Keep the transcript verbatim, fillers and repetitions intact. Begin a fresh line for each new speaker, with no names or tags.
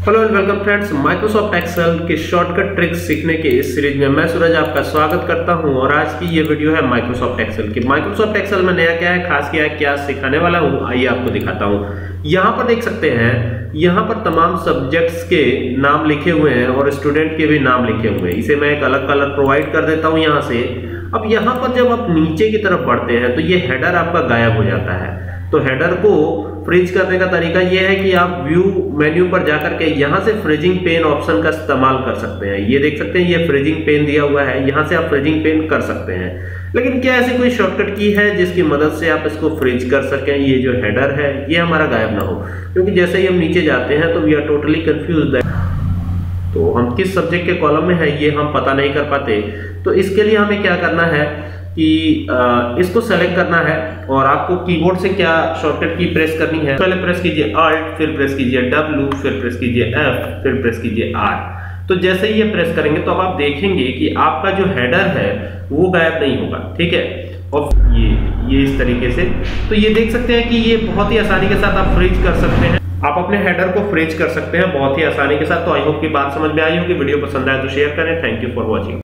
Hello and welcome friends, Microsoft Excel के shortcut tricks सीखने के इस सीरीज में मैं सूरज आपका स्वागत करता हूं। और आज की ये वीडियो है माइक्रोसॉफ्ट एक्सेल की। माइक्रोसॉफ्ट एक्सेल में नया क्या है, खास क्या है, क्या सिखाने वाला हूं, आइए आपको दिखाता हूं। यहां पर देख सकते हैं, यहां पर तमाम सब्जेक्ट्स के नाम लिखे हुए हैं और स्टूडेंट के भी नाम लिखे हुए हैं। इसे मैं एक अलग कलर प्रोवाइड कर देता हूं यहां से। अब यहां पर जब आप नीचे की तरफ बढ़ते हैं तो ये हेडर आपका गायब हो जाता है। तो हेडर को फ्रीज करने का तरीका यह है कि आप व्यू मेन्यू पर जाकर के यहां से फ्रीजिंग पेन ऑप्शन का इस्तेमाल कर सकते हैं। ये देख सकते हैं, ये फ्रीजिंग पेन दिया हुआ है, यहां से आप फ्रीजिंग पेन कर सकते हैं। लेकिन क्या ऐसी कोई शॉर्टकट की है जिसकी मदद से आप इसको फ्रीज कर सकें, ये जो हेडर है ये हमारा गायब ना हो? क्योंकि जैसे ही हम नीचे जाते हैं तो वी आर टोटली कंफ्यूज्ड। तो हम किस सब्जेक्ट के कॉलम में है ये हम पता नहीं कर पाते। तो इसके लिए हमें क्या करना है कि इसको सेलेक्ट करना है और आपको कीबोर्ड से क्या शॉर्टकट की प्रेस करनी है। पहले प्रेस कीजिए अल्ट, फिर प्रेस कीजिए डब्ल्यू, फिर प्रेस कीजिए एफ, फिर प्रेस कीजिए आर। तो जैसे ही ये प्रेस करेंगे तो अब आप देखेंगे कि आपका जो हेडर है वो गायब नहीं होगा, ठीक है। और ये ये इस तरीके से, तो ये देख सकते हैं कि ये बहुत ही आसानी के साथ आप फ्रीज कर सकते हैं। आप अपने हेडर को फ्रीज कर सकते हैं बहुत ही आसानी के साथ। तो आई होप की बात समझ में आई होगी। वीडियो पसंद आए तो शेयर करें। Thank you for watching.